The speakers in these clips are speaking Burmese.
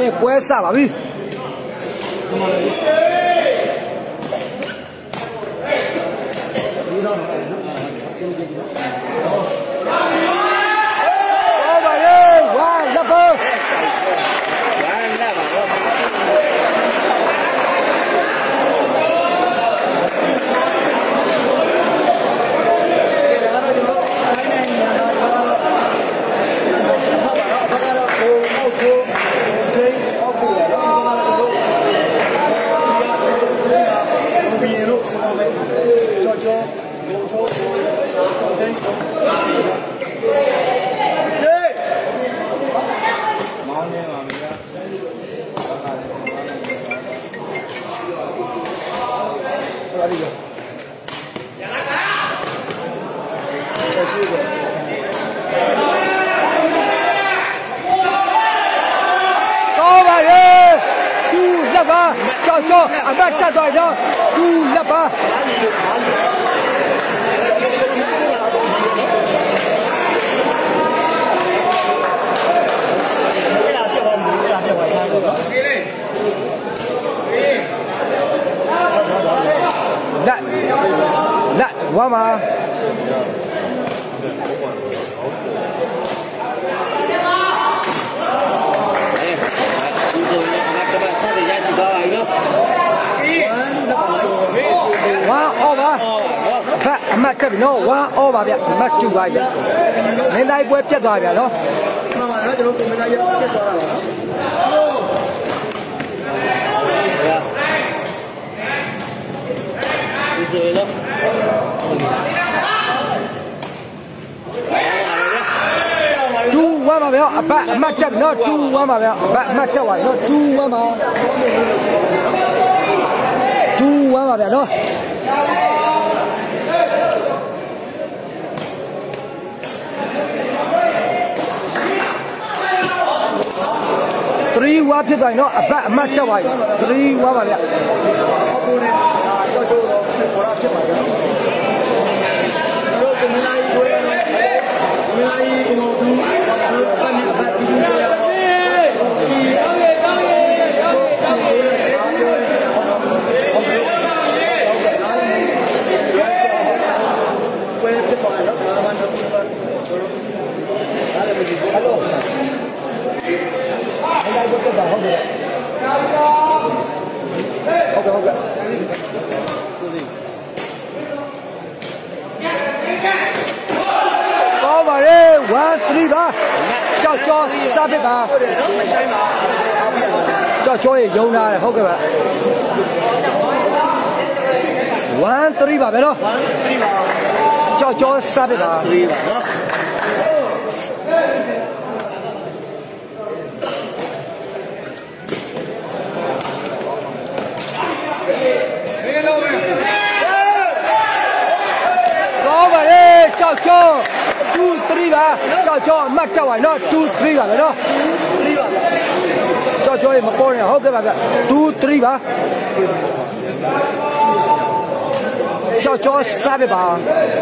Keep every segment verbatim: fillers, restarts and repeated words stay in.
ရင်ပွဲစပါပြီအမတ်တက်သွားတော့သူလက်ပါလက်လက်ဝါမာအမတ်တက်ပြီနော်ဝမ်းအောပါဗျအမတ်ကျူပါဗျမင်းတိုင်းပွဲပြတ်သွားဗျနော်မှန်ပါနော်ကျွန်တော်ကိုမင်းတိုင်းပြတ်သွားတာပါဒီဆိုရင်တော့တူဝမ်းပါဗျအပတ်အမတ်တက်နော်တူဝမ်းပါဗျအပတ်အမတ်တက်ပါနော်တူဝမ်းပါတူဝမ်းပါဗျနော်three ဝါဖြစ်သွားရင်တော့အပတ်အမတ်တက်သွားပြီthreeဝါပါဗျအခုနဲ့တော့တော့ပေါ်လာဖြစ်ပါဗျတို့ကမင်းကြီးကိုရမယ်မင်းကြီးကိုတို့တို့ကနေအပတ်ပြီးရအောင်စီအောင်ရအောင်ရအောင်ရအောင်ရဝယ်ဖြစ်သွားတော့ဘာမှမလုပ်ဘူးဟယ်လိုအဲ့ဒါကတော့ဟုတ်တယ်ဟုတ်ကဲ့ဟုတ်ကဲ့ကောင်းပါလေone threeပါကြောက်ကြောစားဖြစ်ပါကြောက်ကြောရေယုံလာတယ်ဟုတ်ကဲ့ပါone threeပါပဲနော်one threeပါကြောက်ကြောစားဖြစ်ပါthreeပါနော်ကြောက်ကြော two three ပါကြောက်ကြောအမှတ်တက်သွားနော်two threeပါပဲနော်threeပါကြောက်ကြောရေမပေါ်နဲ့ဟုတ်ကဲ့ပါဗျtwo threeပါကြောက်ကြောစားပြပါ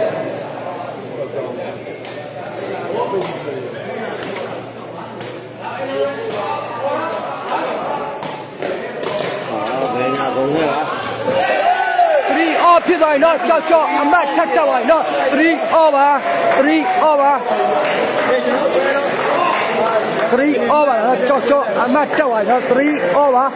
ဘယ်ညာကုန်လဲthree all ဖြစ်သွားရင်တော့ကြောက်ကြောအမတ်ထက်တက်သွားရင်တော့three all ပါthree all ပါthree all ပါတော့ကြောက်ကြောအမတ်တက်သွားရင်တော့three all ပါ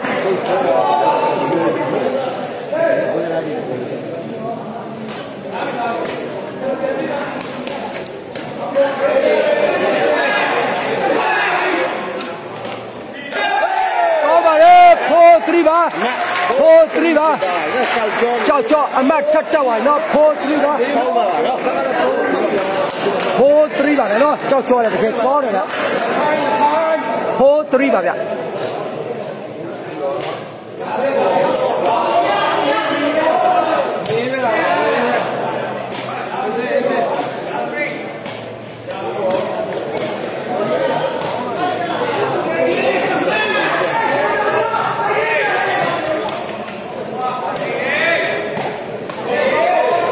all ပါလေfour threeပါfour three ပါကြောက်ကြောအမတ်ထက်တက်သွားရင်တော့four threeပါfour threeပါလေနော်ကြောက်ကြောလည်းတကယ်ကောင်းတယ်ဗျfour threeပါဗျ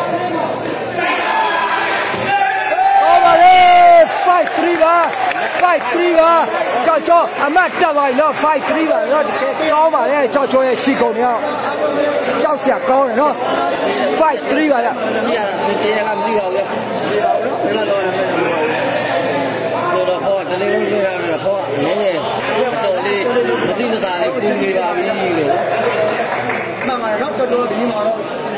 five five three ပါကြောက်ကြောအမတ်တက်သွားပြီနော်five three ပါနော်တကယ်ကောင်းပါလေကြောက်ကြောရဲ့ရှိကုန်เนี่ยကြောက်စရာကောင်းတယ်နော်five three ပါဗျကြည့်ရတာစင်ပြေလားမသိပါဘူးလေမသိပါဘူးနော်ဘယ်လိုလုပ်ရမလဲဆိုတော့ဟောတလေးလုံးလွှဲရတယ်ဟောနည်းနည်းတော်လေးမသိမသာလေးပြင်နေပါပြီလို့မှန်ပါတယ်နော်ကြောက်ကြောဒီမှာတော့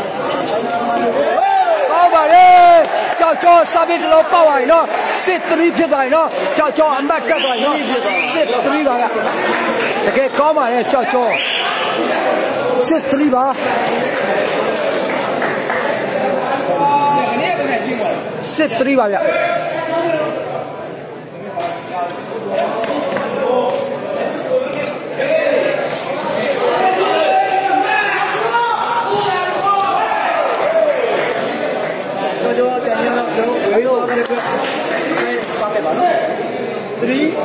ကောင်းပါလေကြောက်ကြောစာပေတလုံးပေါက်သွားပြီနော်six threeဖြစ်သွားပြီနော်ကြောက်ကြောအမတ်ကတ်သွားပြီနော်six three ပါကတကယ်ကောင်းပါလေကြောက်ကြောsix three ပါsix three ပါဗျthree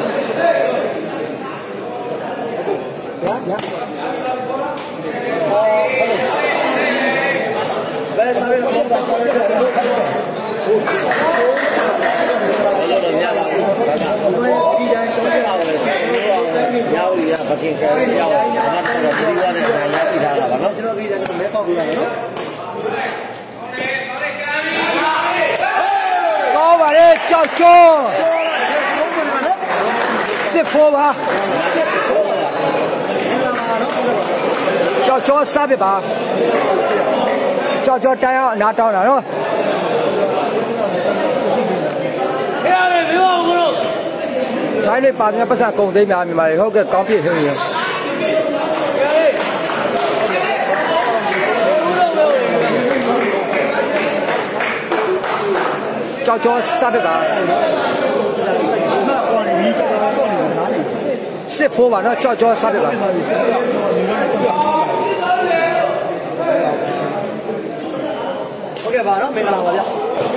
ya ya oh ves a ver cómo va a correr el reloj nhau thì phải kiên trì nhau nó là đi qua đây là giá trị ra là nó có vào đây chào cho xếp phô ba chào cho sao vậy bà chào cho tay họ nát đau nào đó thái này bạn nghe bắt ra cùng đây mà mình mày không cái có việc hơn nhiều cho cho sao vậy bà xếp phố mà nó cho cho sao vậy bà ok bà nó mình làm vào nhá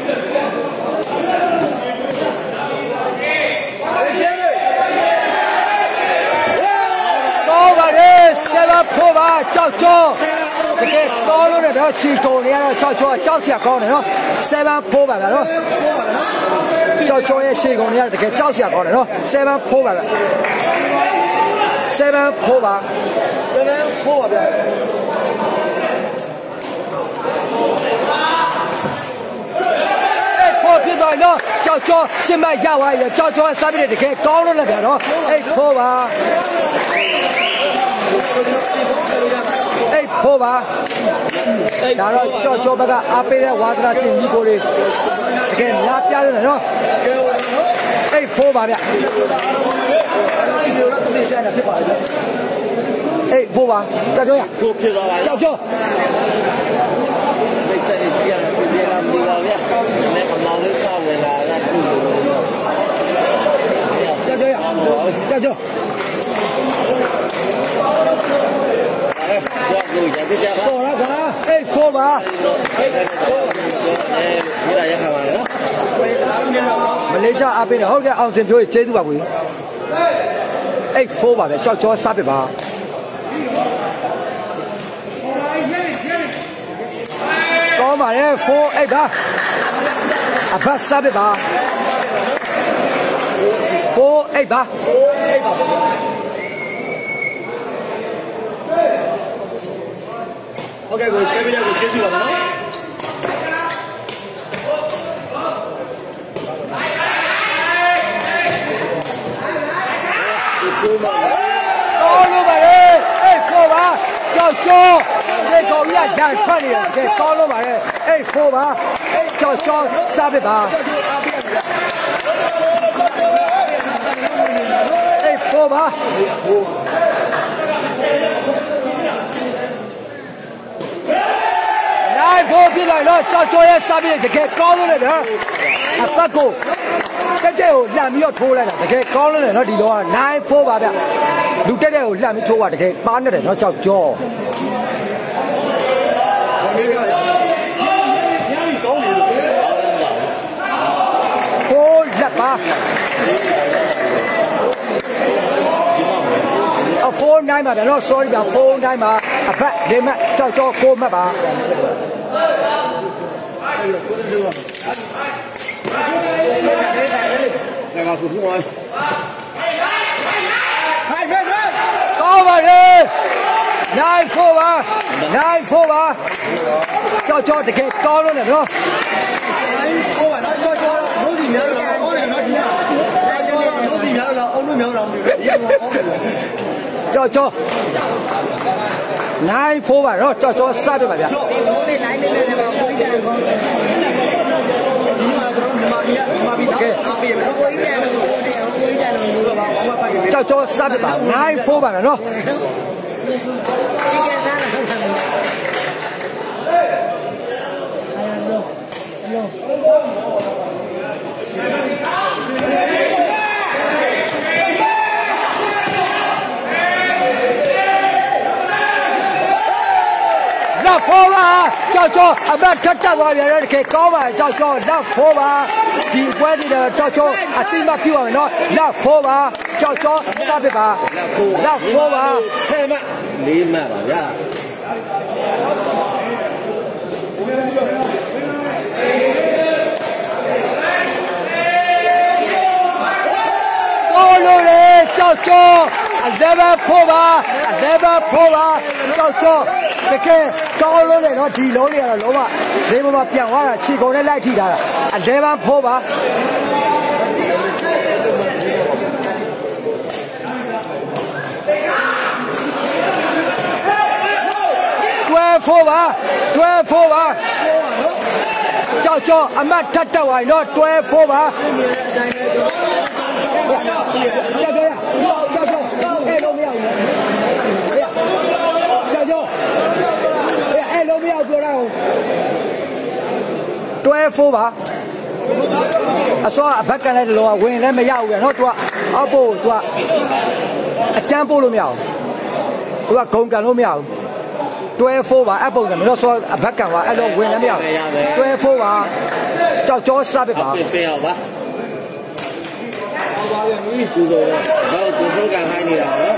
có bà đi seven phố bà cho cho cái to luôn này đó xì cổ này nó cho cho cho xì con này nó seven phố bà đó cho cho cái xì cổ này cái cho xì con này nó seven phố bà seven phố bà seven phố bà biết rồi nó cho cho xin mày giao ai rồi cho cho sao biết được cái con nó là cái đó ê phô bà ê phô bà đó rồi cho cho bà cái áp đây qua ra xin đi cô đi cái lá pia này nó ê phô bà đấy ê phô bà cho cho cho cho cho cho cho cho phô đó cả ê phô bà Malaysia áp bên đó cái ông xem phiếu chế tu bà quý ê phô bà để cho cho sát về bà có mà đấy phô ê bà à bắt sát về bà phô ê bà ok rồi xem video của chế tu bà đó có luôn bà đi ê phô bà cho cho cái con nhà dài phát đi cái con luôn bà đi ê phô bà cho cho sao vậy bà ê phô bà này phô biết rồi nó cho cho cái sao vậy cái con luôn này đó à bắt cô cái điều làm gì thua lại là cái con này nó đi đâu nine four bà bạn lúc cái điều làm gì thua vào cái bán này nó chọc cho four là ba à four nine mà nó sorry bà four nine mà à bạn để mà cho cho cô mà bà này vào cùng rồi 高吧人，nine four 吧 ，nine four 吧，叫叫这个高了呢，是吧？叫叫 nine four 吧，然后叫叫三百吧的。叫叫三百吧 ，nine four 吧，然后。那佛吧，叫叫俺们这这帮人给搞吧，叫叫那佛吧，地关的叫叫啊，对嘛比我们那佛吧，叫叫三百吧，那佛吧，三万，你买吧呀。高路人叫叫。eleven four 吧 ，eleven four 吧，叫做这个高楼的，然后地楼的了，楼嘛，你们嘛变化了，气功的来替他了 ，eleven four 吧。twelve four 吧 ，twelve four 吧，叫做阿妈他他话喏 ，twelve four 吧。叫叫呀，叫叫。哎，都没有，哎呀，叫叫，哎呀，哎，都没有做到，twelve four 吧，啊，说不干来的路啊，ဝင်လည်းမရဘူးနော်သူကအောက်ပို့သူကအကျန်းပို့လို့မရဘူးသူကဂုံကန်လို့မရဘူးtwelve four ပါအပုံကမလို့ဆိုအဘက်ကန်ကအဲ့လိုဝင်လည်းမရဘူးtwelve four ပါကြောက်ကြောစားပဲပါပြန်အောင်ပါကူလို့တော့ကိုစိုးကန်ခိုင်းနေတာနော်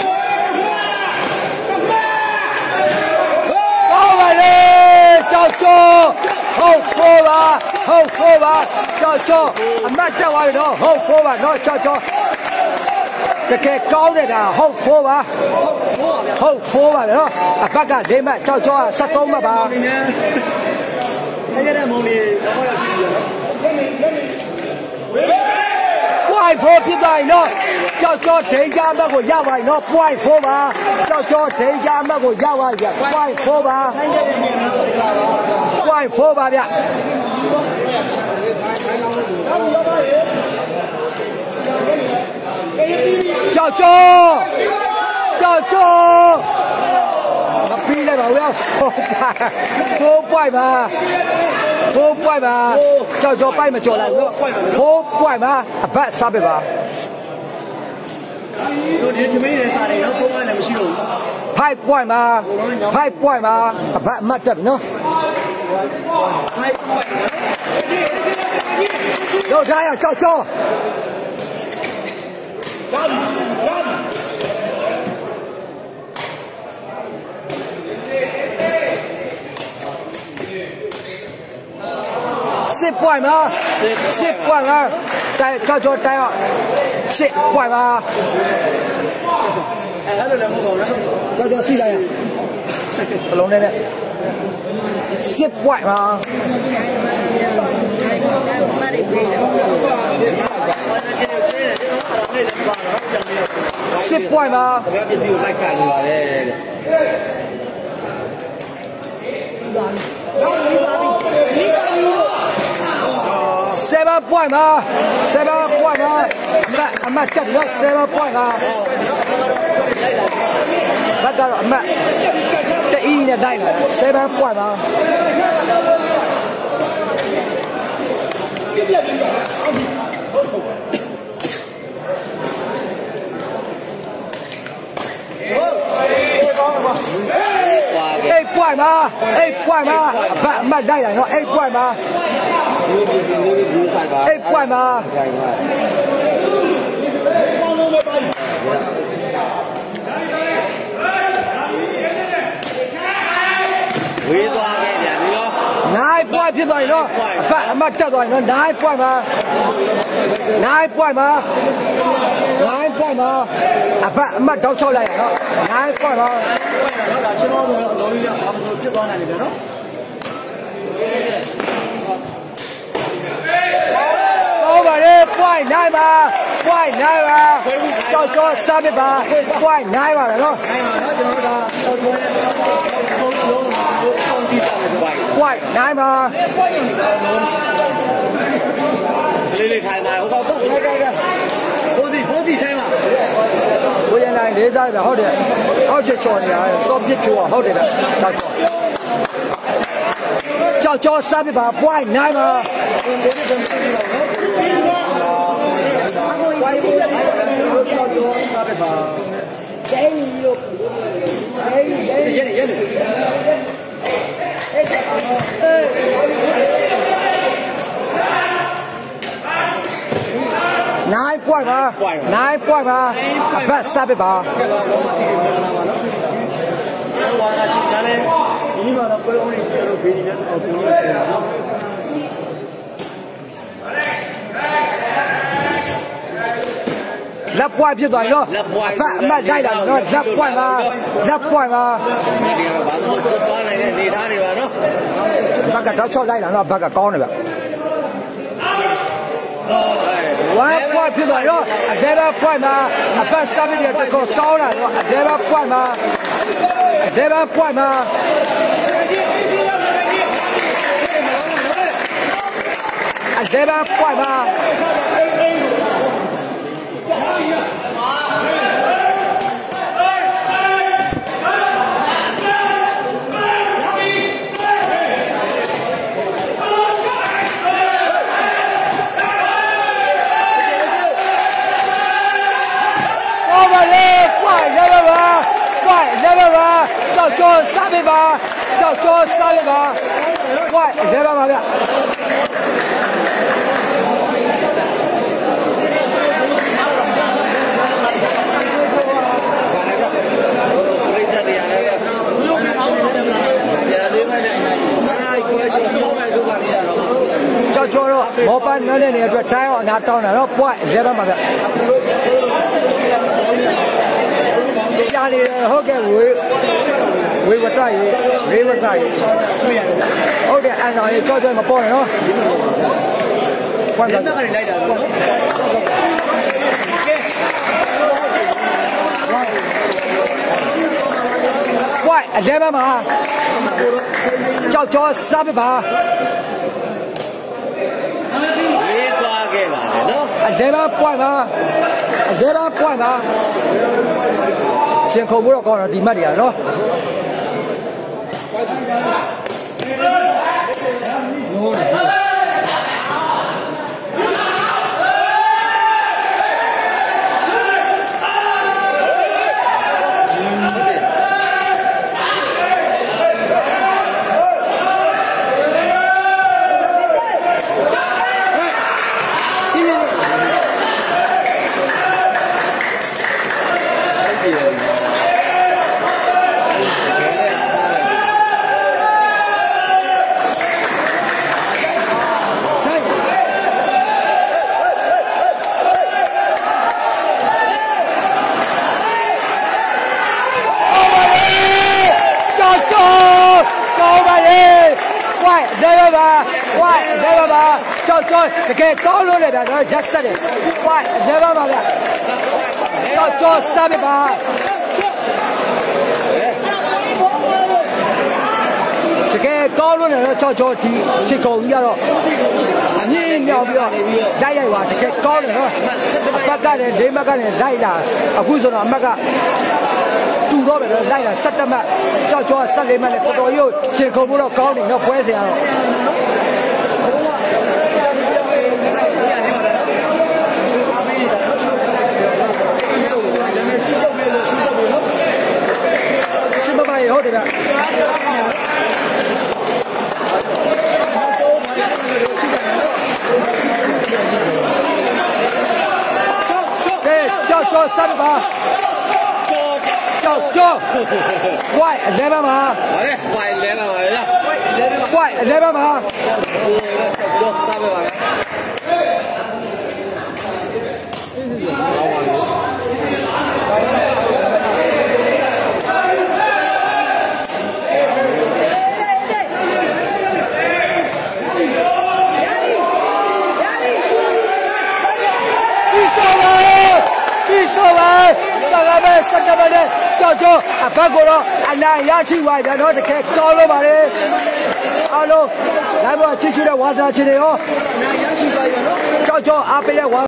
ကောင်းပါလေကြောက်ကြောဟုတ်ဖို့ပါဟုတ်ဖို့ပါကြောက်ကြောအမတ်တက်သွားပြီနော်ဟုတ်ဖို့ပါနော်ကြောက်ကြောတကယ်ကောင်းနေတာဟုတ်ဖို့ပါဟုတ်ဖို့ပါနော်အဘက်က၄မှတ်ကြောက်ကြောကseventeenမှတ်ပါအဲ့ရတဲ့မုံလေးတော့ရောက်ပြီနော်point four ဖြစ်သွားပြီနော်ကြောက်ကြောဒိန်ကြအမတ်ကိုရပါပြီနော် point four ပါကြောက်ကြောဒိန်ကြအမတ်ကိုရပါပြီဗျ point four ပါ point four ပါဗျကြောက်ကြောကြောက်ကြောမပြီးလိုက်ပါဘူးfour pointပါfour pointပါကြောက်ကြောပိုက်မကြော်လိုက်ဘူးfour pointပါအဘတ်စားပဲပါတို့ဒီဒီမင်းရဲ့စားတယ်နော်four pointလည်းမရှိတော့ဘူးfive pointပါfive pointပါအဘတ်အမှတ်တက်ပြီနော်five pointတို့ထားရကြောက်ကြောsix point ပါsix point ပါတိုင်းကြောက်ကြောတိုင်းအောင်six point ပါအဲ့ဒါလည်းမဟုတ်ဘူးကြောက်ကြောစီးလိုက်ရဘလုံးနဲ့six point ပါsix point ပါဘယ်ပစ္စည်းကိုလိုက်ခံနေပါလဲseven point ပါ seven point ပါအမတ်တက်လို့ seven point ပါဘာတော့အမတ်တအီးနဲ့တိုင်းလာ seven point ပါeight point ပါ eight point ပါဘာအမတ်တိုင်းလာနော် eight point ပါeight point ပါဝေးသွားခဲ့ပြန်ပြီနော်nine point ဖြစ်သွားပြီနော်အဖအမတ်တက်သွားပြီနော်nine point ပါnine nine point မှာ nine point မှာအပတ်အမှတ်တောက်ချောက်လိုက်ရနော် nine point မှာနော်ဒါချင်းတော့ဆိုတော့အလုံးကြီးကဘာလို့ဖြစ်သွားနိုင်လဲဗျာနော်ဟုတ်ပါလေ point nine ပါ point nine ပါကြောက်ကြောစားပြပါ point nine ပါလေနော်နိုင်ပါနော်ကျွန်တော်ဒါတော့ဆိုရင်ဆုံးလုံးလို့ဆောင်းကြည့်တာပဲဗျာ point nine ပါလေးလေးထိုင်ပါဟိုတော့ပုတ်ခိုက်ခိုက်ဘိုးစီဘိုးစီထိုင်ပါဘိုးရနိုင်လေးစားပြဟုတ်တယ်အောက်ချက်ချော်နေရတယ်စောပစ်ဖြိုးอ่ะဟုတ်တယ်ဗျကြောက်ကြောစားပြပါ point nine ပါကျင်းရီလို့ကျင်းရီရဲရဲရဲnine point ပါ nine point ပါအပတ်စားပြပါဟိုကရှိတယ်လေဒီမှာတော့ပွဲအောင်နေကြတော့ဘေးကြီးနဲ့တော့ပုံလို့ပြောတာနော်လက်ပွိုင်းဖြစ်သွားပြီနော်အပတ်အမှတ်လိုက်တာနော်လက်ပွိုင်းပါလက်ပွိုင်းပါဒီကတော့ဘာလို့ဖြစ်သွားနိုင်တဲ့အနေထားတွေပါနော်ဘက်ကတော့ချောက်လိုက်တာနော်ဘက်ကကောင်းတယ်ဗျone point ဖြစ်သွားရောအဒဲဘ point မှာအပတ်စားပြီးတော့ကောကောင်းလာတော့အဒဲဘ point မှာအဒဲဘ point မှာအဒဲဘ point မှာကြောက်ကြောစားပြပါကြောက်ကြောစားပြပါဝိုင်းရဲပါပါဗျကြောက်ကြောတော့မောပန်းနဲ့နေအတွက်တိုင်းအောင်အနာတောင်းတာတော့ပွိုင်းရဲပါပါဗျကြားနေဟုတ်ကဲ့ဝေးဝေးဝတ်ရရေးဝတ်ရရေးဟုတ်တယ်အန်တော်ရေကြောက်ကြောမပေါ်နဲ့နော်ဘယ်တော့ကနေလိုက်တာလဲနော်ဝိုင်းအလဲပါမှာကြောက်ကြောစားပြပါလေးသွားခဲ့ပါတယ်နော်အလဲပါပွိုင်းပါအလဲပါပွိုင်းပါရှင်ခုံဖို့တော့ကောင်းတော့ဒီမှတ်တွေရနော်ကြောက်ကြောတကယ်ကောင်းလို့လေဗျာတော့ရက်ဆက်တယ်ဝိုင်းရဲပါပါဗျာကြောက်ကြောစားပြပါတကယ်ကောင်းလို့လေတော့ကြောက်ကြောဒီချစ်ကုန်ကြီးကတော့အမြင့်မြောက်ပြီးတော့လိုက်ရိုက်ပါတကယ်ကောင်းတယ်နော်အပတ်ကလည်းလေးမှတ်ကလည်းလိုက်လာအခုဆိုတော့အမှတ်ကတူတော့ပဲလိုက်လာဆယ်မှတ်ကြောက်ကြောဆယ်လေးမှတ်နဲ့တော်တော်ရုပ်ချစ်ကုန်ဖို့တော့ကောင်းတယ်နော်ပွဲစဉ်ကတော့ဟုတ်တယ်ဗျကြောက်ကြောစားပါကြောက်ကြောဝိုင်းအလဲပါမှာဟဲ့ဝိုင်းလဲပါပါဗျာဝိုင်းအလဲပါမှာကြောက်စားပါပါပြီးဆိုပါဆက်ကပဲစက်ကပဲနဲ့ကြောက်ကြောအဘက်ကတော့အနိုင်ရရှိသွားကြတော့တကယ်ကောင်းလို့ပါလေအားလုံးဒါပေါ်ချစ်ချူတဲ့ဝါသာချစ်တွေရောအနိုင်ရရှိသွားရနော်ကြောက်ကြောအားပေးတဲ့ဝါ